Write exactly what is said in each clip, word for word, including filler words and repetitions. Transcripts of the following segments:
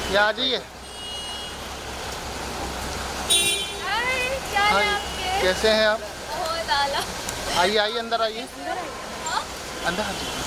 यहाँ आ जाइए। क्या है आपके? कैसे हैं आप? बहुत आला। आइए आइए अंदर आइए। अंदर आ जाइए।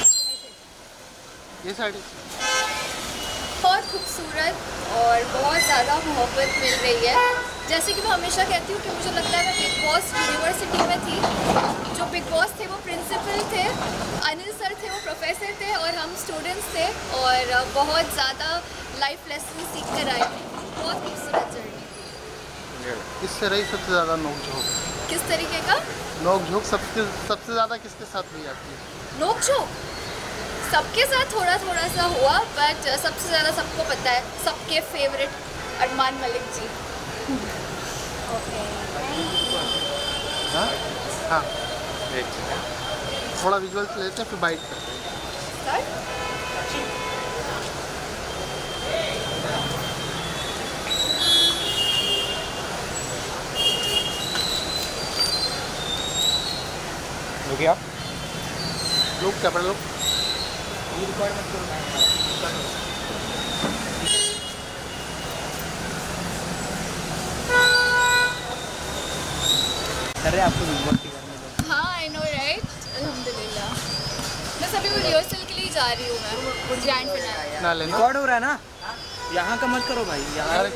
ये साइड बहुत खूबसूरत और बहुत ज़्यादा मोहब्बत मिल रही है। जैसे कि मैं हमेशा कहती हूँ कि मुझे लगता है मैं बिग बॉस यूनिवर्सिटी में थी। जो बिग बॉस थे वो प्रिंसिपल थे, अनिल सर थे वो प्रोफेसर थे और हम स्टूडेंट्स थे और बहुत ज़्यादा लाइफ लेसन सीख कर आए थे। बहुत खूबसूरत जर्नी। किससे रही सबसे ज़्यादा नोक झोंक? किस तरीके का नोक झोंक सबसे सबसे ज़्यादा किसके साथ हुई आपकी? नोक झोंक सबके साथ थोड़ा थोड़ा सा हुआ, बट सबसे ज़्यादा सबको पता है सबके फेवरेट अरमान मलिक जी। हाँ हाँ थोड़ा विजुअल्स लेते हैं फिर बाइट करते हैं। हो गया लोग क्या पढ़ लो। अरे आपको बिग बॉस के घर में हाँ आई नो राइट। अल्हम्दुलिल्लाह बस अभी वो रिहर्सल के लिए जा रही हूँ मैं ग्रैंड फिनाले। ना लेना रिकॉर्ड हो रहा है ना, यहाँ का मत करो भाई, यहाँ